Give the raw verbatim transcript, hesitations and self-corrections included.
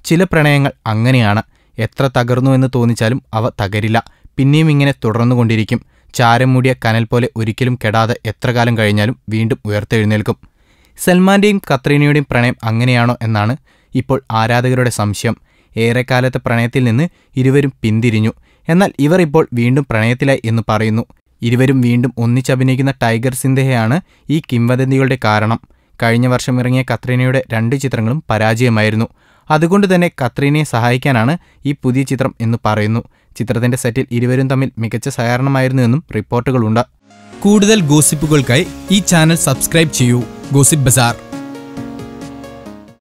ചില പ്രണയങ്ങൾ അങ്ങനെയാണ്. എത്ര തകർന്നു എന്ന് തോന്നിച്ചാലും അവ തകരില്ല, പിന്നെയും ഇങ്ങനെ തുടർന്നുകൊണ്ടിരിക്കും. ചാരം മൂടിയ കനൽ പോലെ ഒരിക്കലും കെടാതെ എത്ര കാലം കഴിഞ്ഞാലും വീണ്ടും ഉയർത്തെഴുന്നേൽക്കും. സൽമാന്റെയും കത്രീനയുടെയും പ്രണയം അങ്ങനെയാണോ എന്നാണ് ഇപ്പോൾ ആരാധകരുടെ സംശയം. ഏറെക്കാലത്തെ പ്രണയത്തിൽ നിന്ന് ഇരുവരും പിന്തിരിഞ്ഞു. എന്നാൽ ഇവർ ഇപ്പോൾ വീണ്ടും പ്രണയത്തിലായി എന്ന് പറയുന്നു. ഇരുവരും വീണ്ടും ഒന്നിച്ചഭിനയിക്കുന്ന ടൈഗർ സിന്ധ്യയാണ് ഈ കിംവദന്തികളുടെ കാരണം. കഴിഞ്ഞ വർഷം ഇറങ്ങിയ കത്രീനയുടെ രണ്ട് ചിത്രങ്ങളും പരാജയമായിരുന്നു. അതുകൊണ്ട് തന്നെ കത്രീനയെ സഹായിക്കാനാണ് ഈ പുതിയ ചിത്രം എന്ന് പറയുന്നു. ചിത്രത്തിന്റെ സെറ്റിൽ ഇരുവരും തമ്മിൽ മികച്ച സഹകരണമായിരുന്നു എന്നും റിപ്പോർട്ടുകളുണ്ട്. കൂടുതൽ ഗോസിപ്പുകൾക്കായി ഈ ചാനൽ സബ്സ്ക്രൈബ് ചെയ്യൂ. ഗോസിപ്പ് ബസാർ.